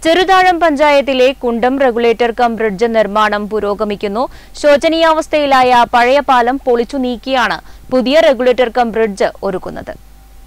ചെറുതാഴം പഞ്ചായത്തിലെ കുണ്ടം regulator cum bridge നിർമ്മാണം പുരോഗമിക്കുന്നു. ശോചനീയാവസ്ഥയിലായ പഴയ പാലം പൊളിച്ചു നീക്കിയാണ് പുതിയ റെഗുലേറ്റർ കം ബ്രിഡ്ജ് ഒരുക്കുന്നത്.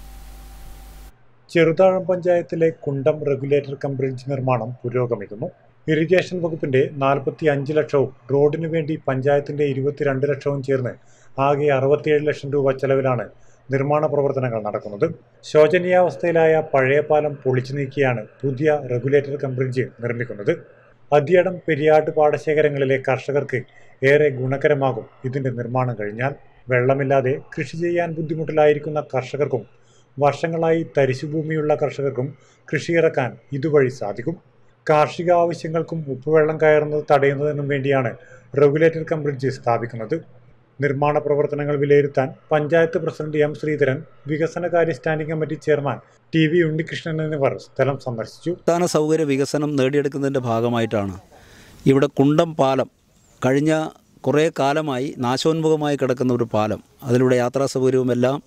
ചെറുതാഴം പഞ്ചായത്തിലെ കുണ്ടം റെഗുലേറ്റർ കം ബ്രിഡ്ജ് നിർമ്മാണം പുരോഗമിക്കുന്നു. ഇറിഗേഷൻ വകുപ്പിന്റെ 45 ലക്ഷവും റോഡിനു വേണ്ടി പഞ്ചായത്തിന്റെ 22 ലക്ഷവും ചേർന്ന് ആകെ 67 ലക്ഷം രൂപ ചെലവിലാണ് നിർമ്മാണ പ്രവർത്തനങ്ങൾ നടക്കുന്നത്. ശോചനീയാവസ്ഥയിലായ പഴയ പാലം പൊളിച്ചു നീക്കിയാണ് പുതിയ റെഗുലേറ്റർ കം ബ്രിഡ്ജ് നിർമ്മിക്കുന്നത്. അദ്യടം പെരിയാട് പാടശേഖരങ്ങളിലെ കർഷകർക്ക് ഏറെ ഗുണകരമാകും ഇതിന്റെ നിർമ്മാണം കഴിഞ്ഞാൽ. വെള്ളമില്ലാതെ കൃഷി ചെയ്യാൻ ബുദ്ധിമുട്ടിലായിരിക്കുന്ന കർഷകർക്കും വർഷങ്ങളായി തരിശുഭൂമിയുള്ള കർഷകർക്കും കൃഷിയിറക്കാൻ ഇതുവഴി സാധിക്കും. കാർഷിക ആവശ്യങ്ങൾക്കും ഉപ്പുവെള്ളം കയറുന്നത് തടയുന്നതിനും വേണ്ടിയാണ് റെഗുലേറ്റർ കം ബ്രിഡ്ജ് സ്ഥാപിക്കുന്നത്. നിർമ്മാണ പ്രവർത്തനങ്ങൾ വിലയിരുത്താൻ പഞ്ചായത്ത് പ്രസിഡന്റ് എം ശ്രീധരൻ, വികസനകാര്യ standing committee chairman TV Unnikrishnan എന്നിവർ സ്ഥലം സന്ദർശിച്ചു. അടിസ്ഥാന സൗകര്യ വികസനം നേടിയെടുക്കുന്നതിൻ്റെ ഭാഗമായിട്ടാണ് ഇവിടെ കുണ്ടം പാലം കഴിഞ്ഞ കുറേ കാലമായി നാശോന്മുഖമായി കിടക്കുന്ന ഒരു പാലം, അതിലൂടെ യാത്രാ സൗകര്യവുമെല്ലാം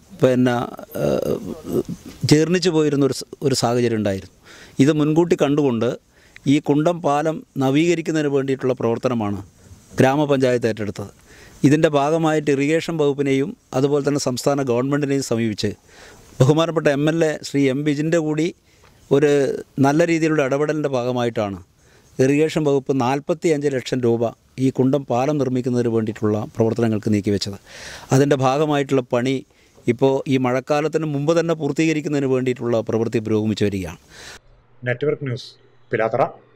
ജീർണിച്ചു പോയിരുന്ന ഒരു സാഹചര്യം ഉണ്ടായിരുന്നു. ഇത് മുൻകൂട്ടി കണ്ടുകൊണ്ട് ഈ കുണ്ടം പാലം നവീകരിക്കുന്നതിന് വേണ്ടിയിട്ടുള്ള പ്രവർത്തനമാണ് ഗ്രാമപഞ്ചായത്ത് ഏറ്റെടുത്തത്. ഇതിൻ്റെ ഭാഗമായിട്ട് ഇറിഗേഷൻ വകുപ്പിനെയും അതുപോലെ തന്നെ സംസ്ഥാന ഗവൺമെൻറ്റിനെയും സമീപിച്ച് ബഹുമാനപ്പെട്ട MLA ശ്രീ M. ബിജിൻ്റെ കൂടി ഒരു നല്ല രീതിയിലുള്ള ഇടപെടലിൻ്റെ ഭാഗമായിട്ടാണ് ഇറിഗേഷൻ വകുപ്പ് 45 ലക്ഷം രൂപ ഈ കുണ്ടം പാലം നിർമ്മിക്കുന്നതിന് വേണ്ടിയിട്ടുള്ള പ്രവർത്തനങ്ങൾക്ക് നീക്കിവെച്ചത്. അതിൻ്റെ ഭാഗമായിട്ടുള്ള പണി ഇപ്പോൾ ഈ മഴക്കാലത്തിന് മുമ്പ് തന്നെ പൂർത്തീകരിക്കുന്നതിന് വേണ്ടിയിട്ടുള്ള പ്രവൃത്തി പുരോഗമിച്ചു വരികയാണ്. Network news, Pilathara.